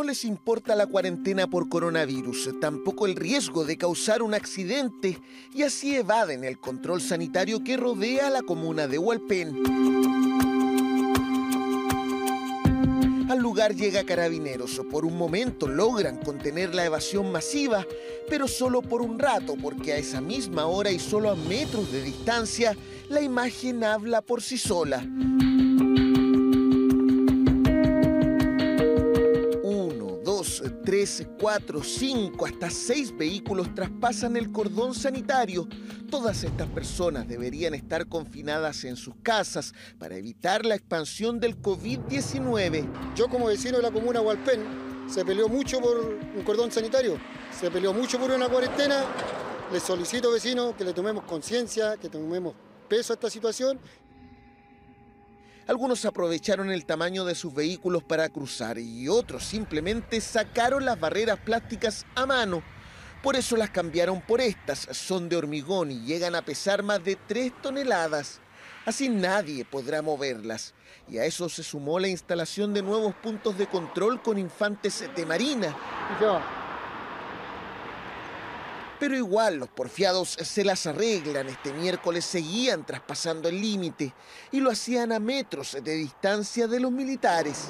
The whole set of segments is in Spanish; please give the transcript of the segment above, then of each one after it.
No les importa la cuarentena por coronavirus, tampoco el riesgo de causar un accidente, y así evaden el control sanitario que rodea la comuna de Hualpén. Al lugar llega Carabineros. Por un momento logran contener la evasión masiva, pero solo por un rato, porque a esa misma hora y solo a metros de distancia, la imagen habla por sí sola. 3, 4, 5, hasta 6 vehículos traspasan el cordón sanitario. Todas estas personas deberían estar confinadas en sus casas para evitar la expansión del COVID-19. Yo, como vecino de la comuna de Hualpén, se peleó mucho por un cordón sanitario, se peleó mucho por una cuarentena. Les solicito, vecinos, que le tomemos conciencia, que tomemos peso a esta situación. Algunos aprovecharon el tamaño de sus vehículos para cruzar y otros simplemente sacaron las barreras plásticas a mano. Por eso las cambiaron por estas. Son de hormigón y llegan a pesar más de 3 toneladas. Así nadie podrá moverlas. Y a eso se sumó la instalación de nuevos puntos de control con infantes de marina. Pero igual los porfiados se las arreglan. Este miércoles seguían traspasando el límite y lo hacían a metros de distancia de los militares.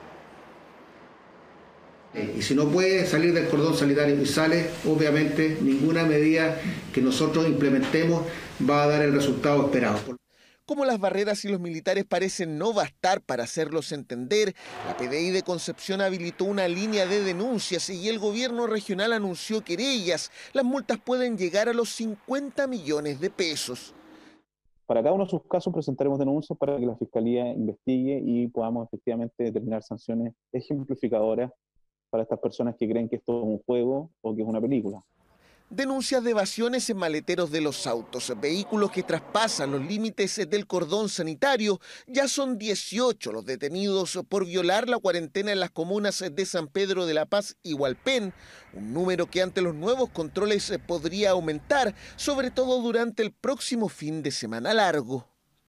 Y si no puede salir del cordón sanitario y sale, obviamente ninguna medida que nosotros implementemos va a dar el resultado esperado. Como las barreras y los militares parecen no bastar para hacerlos entender, la PDI de Concepción habilitó una línea de denuncias y el gobierno regional anunció querellas. Las multas pueden llegar a los 50 millones de pesos. Para cada uno de sus casos presentaremos denuncias para que la Fiscalía investigue y podamos efectivamente determinar sanciones ejemplificadoras para estas personas que creen que esto es un juego o que es una película. Denuncias de evasiones en maleteros de los autos, vehículos que traspasan los límites del cordón sanitario. Ya son 18 los detenidos por violar la cuarentena en las comunas de San Pedro de la Paz y Hualpén, un número que ante los nuevos controles podría aumentar, sobre todo durante el próximo fin de semana largo.